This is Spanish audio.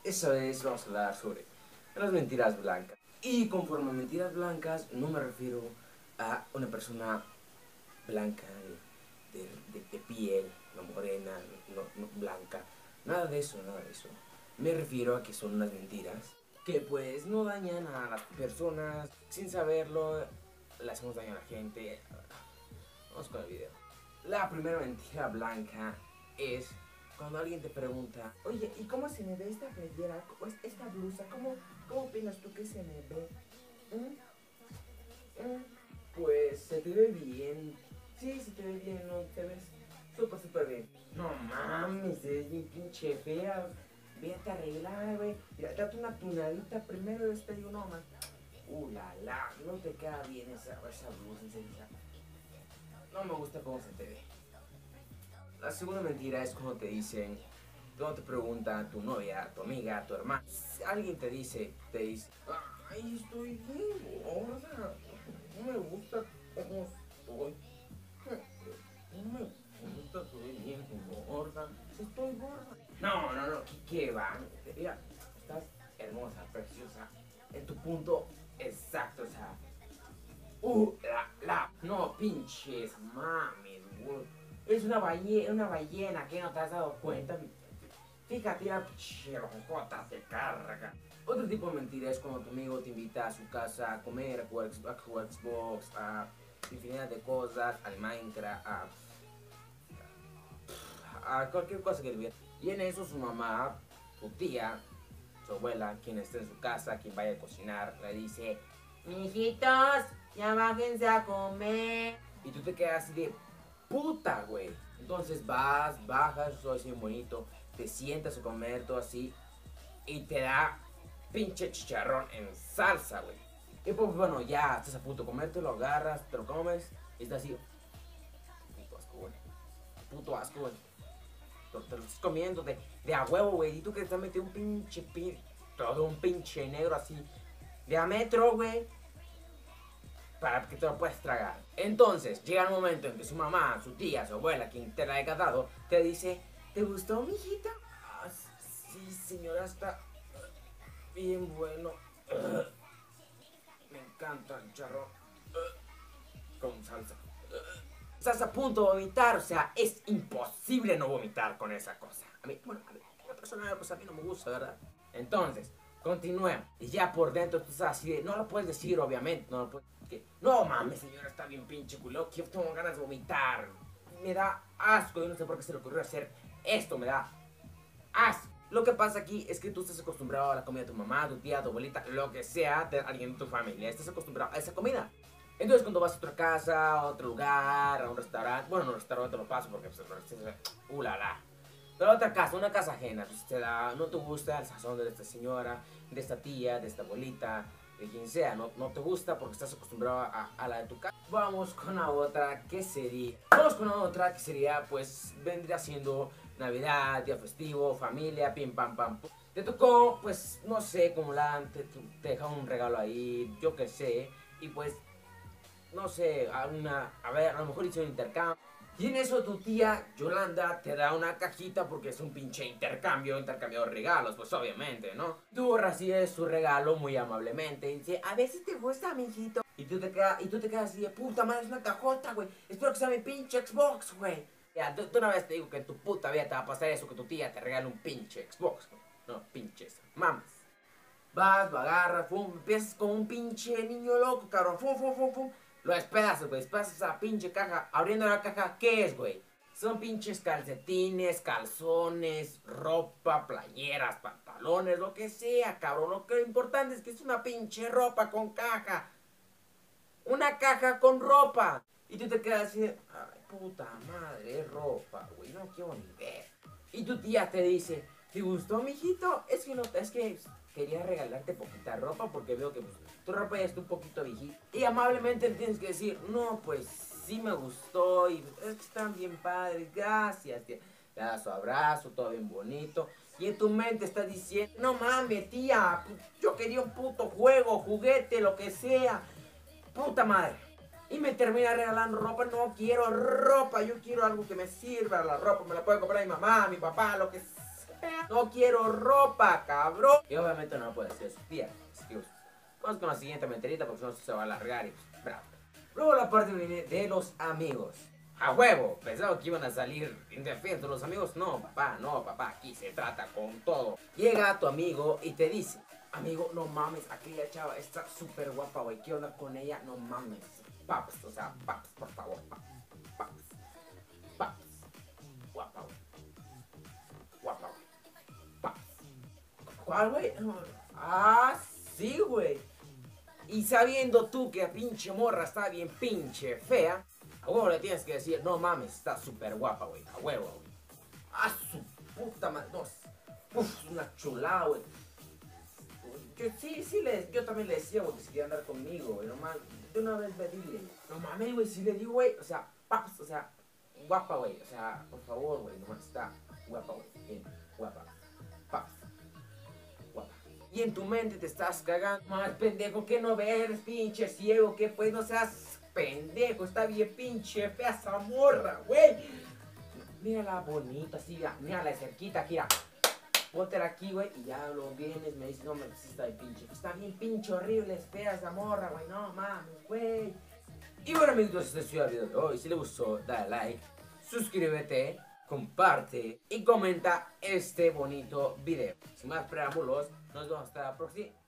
Esa vez vamos a hablar sobre las mentiras blancas. Y conforme a mentiras blancas, no me refiero a una persona blanca de piel, no morena, no blanca. Nada de eso, nada de eso. Me refiero a que son unas mentiras que pues no dañan a las personas sin saberlo. Le hacemos daño a la gente. Vamos con el video. La primera mentira blanca es cuando alguien te pregunta: oye, ¿y cómo se me ve esta playera? Esta blusa, ¿cómo opinas tú que se me ve? Pues se te ve bien. Sí, se te ve bien, ¿no? Te ves súper bien. No mames, es bien pinche fea. Vete a arreglar, güey. Date una tunadita primero y después digo, no, man. La, no te queda bien esa blusa, en serio. No me gusta cómo se te ve. La segunda mentira es cuando te dicen, cuando te pregunta tu novia, tu amiga, tu hermana. Alguien te dice, ay, estoy bien gorda. No me gusta cómo estoy. No me gusta, estoy bien gorda. Estoy gorda. No, ¿qué va? Mira, estás hermosa, preciosa. En tu punto exacto, o sea. No, pinches mames, güey. Es una ballena, ¿qué no te has dado cuenta? Fíjate, la pinche rojota te carga. Otro tipo de mentira es cuando tu amigo te invita a su casa a comer, a jugar Xbox, a infinidad de cosas, al Minecraft, a cualquier cosa que tuviera. Y en eso su mamá, su tía, su abuela, quien esté en su casa, quien vaya a cocinar, le dice: mijitos, ya bájense a comer. Y tú te quedas así de puta, güey. Entonces bajas, todo así bonito, te sientas a comer, todo así, y te da pinche chicharrón en salsa, güey. Y pues bueno, ya estás a punto de comer, te lo agarras, te lo comes, y estás así, puto asco, güey. Puto asco, güey. Te lo estás comiendo de a huevo, güey. Y tú que te estás metiendo un todo un pinche negro así, de a metro, güey, para que te lo puedas tragar. Entonces, llega el momento en que su mamá, su tía, su abuela, quien te la haya casado, te dice: ¿te gustó, mijita? Sí, señora, está bien bueno. Me encanta el charrón con salsa. Estás a punto de vomitar, o sea, es imposible no vomitar con esa cosa. A mí, una persona, pues a mí no me gusta, ¿verdad? Entonces, continuemos. Y ya por dentro tú estás así de, no lo puedes decir, obviamente, no lo puedes. No mames, señora, está bien pinche culo, que yo tengo ganas de vomitar. Me da asco, yo no sé por qué se le ocurrió hacer esto, me da asco. Lo que pasa aquí es que tú estás acostumbrado a la comida de tu mamá, tu tía, tu abuelita, lo que sea, de alguien de tu familia. Estás acostumbrado a esa comida. Entonces cuando vas a otra casa, a otro lugar, a un restaurante, bueno, en un restaurante lo paso porque pues, la. Pero a otra casa, una casa ajena, pues no te gusta el sazón de esta señora, de esta tía, de esta abuelita, de quien sea, no te gusta porque estás acostumbrado a la de tu casa. Vamos con la otra que sería, pues vendría siendo Navidad, día festivo, familia, pim pam pam. Te tocó, pues no sé, como te dejaron un regalo ahí, yo qué sé, y pues no sé, a lo mejor hizo un intercambio. Y en eso tu tía Yolanda te da una cajita porque es un pinche intercambio de regalos, pues obviamente, ¿no? Tú recibes su regalo muy amablemente y dice: a ver si te gusta, mijito. Y tú te quedas así de, puta madre, es una cajota, güey. Espero que sea mi pinche Xbox, güey. Ya, tú una vez te digo que en tu puta vida te va a pasar eso, que tu tía te regale un pinche Xbox, güey. No, pinches mames. Vas, lo agarras, pum, empiezas como un pinche niño loco, cabrón, pum. Lo despedazas, güey, despedazas esa pinche caja. Abriendo la caja, ¿qué es, güey? Son pinches calcetines, calzones, ropa, playeras, pantalones, lo que sea, cabrón. Lo que importante es que es una pinche ropa con caja. Una caja con ropa. Y tú te quedas así de, ay, puta madre, es ropa, güey, no quiero ni ver. Y tu tía te dice: ¿te gustó, mijito? Es que quería regalarte poquita ropa porque veo que pues, tu ropa ya está un poquito viejita. Y amablemente le tienes que decir: no, pues sí me gustó y es que están bien padres, gracias, tía. Le das su abrazo, todo bien bonito. Y en tu mente estás diciendo: no mames, tía, yo quería un puto juego, juguete, lo que sea. Puta madre. Y me termina regalando ropa. No quiero ropa, yo quiero algo que me sirva. La ropa me la puede comprar mi mamá, mi papá, lo que sea. fea, no quiero ropa, cabrón. Y obviamente no puede ser su tía. Así que vamos con la siguiente mentirita porque si no se va a alargar y bravo. Luego la parte viene de los amigos. A huevo, pensaba que iban a salir indefensos los amigos. No, papá, aquí se trata con todo. Llega tu amigo y te dice, amigo, no mames, aquella chava está súper guapa, güey. ¿Qué onda con ella? No mames. Paps, o sea, paps, por favor, paps. Guapa, güey. Guapa, güey. Paps. ¿Cuál, güey? Ah, sí, güey. Y sabiendo tú que la pinche morra está bien pinche fea, a huevo le tienes que decir, no mames, está súper guapa, güey. A huevo, güey. A su puta madre. No, uf, una chulada, güey. Yo también le decía, güey, que si quería andar conmigo, güey. Nomás, de una vez le dile. No mames, güey, si le digo, güey. O sea, paps, o sea, guapa, güey. O sea, por favor, güey. Nomás está guapa, güey. Bien, guapa. Paps. Guapa. Y en tu mente te estás cagando. Más pendejo que no ves, pinche ciego. Que pues no seas pendejo. Está bien pinche fea esa morra, güey. Mírala bonita, así, mírala de cerquita, mira. Póntela aquí, güey, y ya lo vienes, me dices, no, me sí está bien pinche. Está bien pinche horrible, es fea esa morra, güey, no mames, güey. Y bueno, amigos, este ha sido el video de hoy. Si les gustó, dale like, suscríbete, comparte y comenta este bonito video. Sin más preámbulos, nos vemos hasta la próxima.